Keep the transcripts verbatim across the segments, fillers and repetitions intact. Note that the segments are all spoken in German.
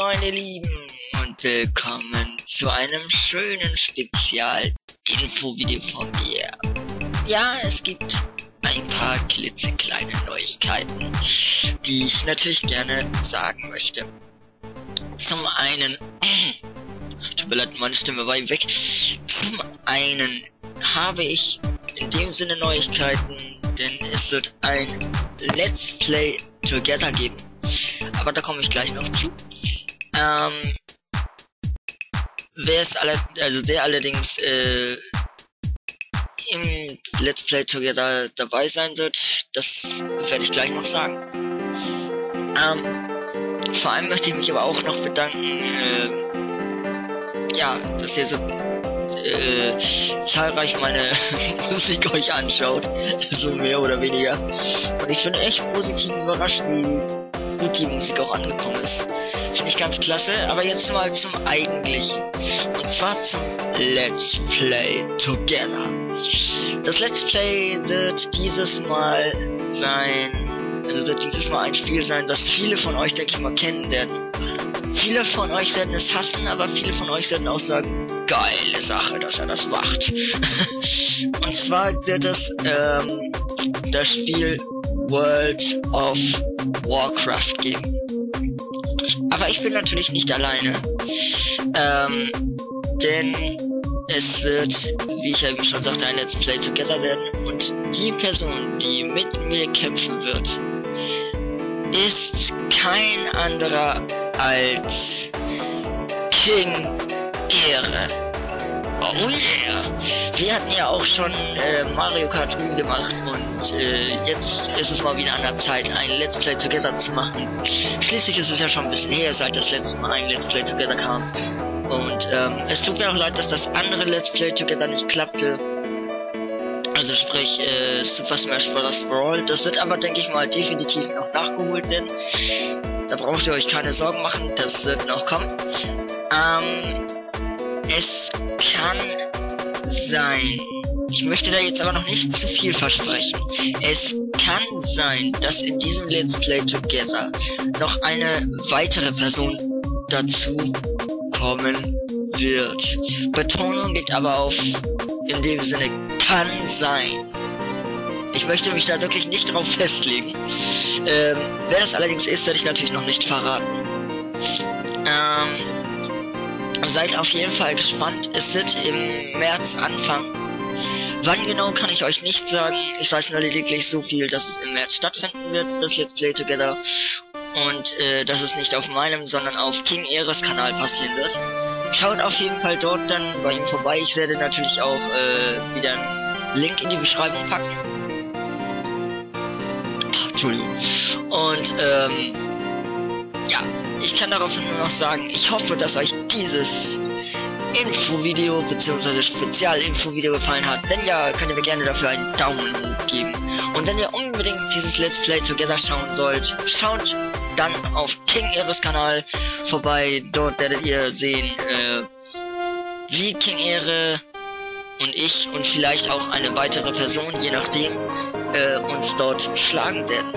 meine Lieben, und willkommen zu einem schönen Spezial-Info-Video von mir. Ja, es gibt ein paar klitzekleine Neuigkeiten, die ich natürlich gerne sagen möchte. Zum einen, tut mir leid, meine Stimme war weg. Zum einen habe ich in dem Sinne Neuigkeiten, denn es wird ein Let's Play Together geben. Aber da komme ich gleich noch zu. Ähm, wer es alle, also der allerdings äh, im Let's Play Together dabei sein wird, das werde ich gleich noch sagen. Ähm, vor allem möchte ich mich aber auch noch bedanken, äh, ja, dass ihr so äh, zahlreich meine Musik euch anschaut, so mehr oder weniger. Und ich bin echt positiv überrascht, wie gut die Musik auch angekommen ist. Finde ich ganz klasse, aber jetzt mal zum Eigentlichen. Und zwar zum Let's Play Together. Das Let's Play wird dieses Mal sein, also wird dieses Mal ein Spiel sein, das viele von euch, denke ich mal, kennen werden. Viele von euch werden es hassen, aber viele von euch werden auch sagen, geile Sache, dass er das macht. Und zwar wird es ähm, das Spiel World of Warcraft geben. Aber ich bin natürlich nicht alleine, ähm, denn es wird, wie ich ja eben schon sagte, ein Let's Play Together werden, und die Person, die mit mir kämpfen wird, ist kein anderer als King Ehre. Oh yeah! Wir hatten ja auch schon äh, Mario Kart Wii gemacht, und äh, jetzt ist es mal wieder an der Zeit, ein Let's Play Together zu machen. Schließlich ist es ja schon ein bisschen her, seit das letzte Mal ein Let's Play Together kam. Und ähm, es tut mir auch leid, dass das andere Let's Play Together nicht klappte. Also sprich äh, Super Smash Bros. Brawl. Das wird aber, denke ich mal, definitiv noch nachgeholt werden. Da braucht ihr euch keine Sorgen machen, das wird noch kommen. Ähm, es kann sein, ich möchte da jetzt aber noch nicht zu viel versprechen. Es kann sein, dass in diesem Let's Play Together noch eine weitere Person dazu kommen wird. Betonung liegt aber auf, in dem Sinne, kann sein. Ich möchte mich da wirklich nicht drauf festlegen. Ähm, wer das allerdings ist, werde ich natürlich noch nicht verraten. Ähm, seid auf jeden Fall gespannt. Es wird im März anfangen. Wann genau, kann ich euch nicht sagen. Ich weiß nur lediglich so viel, dass es im März stattfinden wird, das Let's Play Together. Und äh, dass es nicht auf meinem, sondern auf King Ehres Kanal passieren wird. Schaut auf jeden Fall dort dann bei ihm vorbei. Ich werde natürlich auch äh, wieder einen Link in die Beschreibung packen. Ach, Entschuldigung. Und ähm, ja, ich kann daraufhin nur noch sagen, ich hoffe, dass euch dieses Infovideo bzw. Spezial-Infovideo gefallen hat. Wenn ja, könnt ihr mir gerne dafür einen Daumen hoch geben. Und wenn ihr unbedingt dieses Let's Play Together schauen wollt, schaut dann auf King Ehres Kanal vorbei. Dort werdet ihr sehen, äh, wie King Ehre und ich und vielleicht auch eine weitere Person, je nachdem, äh, uns dort schlagen werden.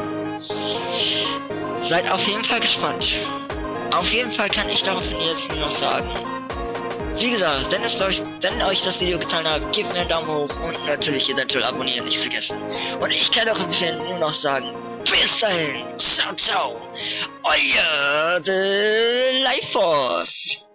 Seid auf jeden Fall gespannt. Auf jeden Fall kann ich daraufhin jetzt nur noch sagen, wie gesagt, wenn, es euch, wenn euch das Video gefallen hat, gebt mir einen Daumen hoch und natürlich eventuell abonnieren nicht vergessen. Und ich kann auch empfehlen, nur noch sagen, bis dahin, ciao ciao, euer The Life Force.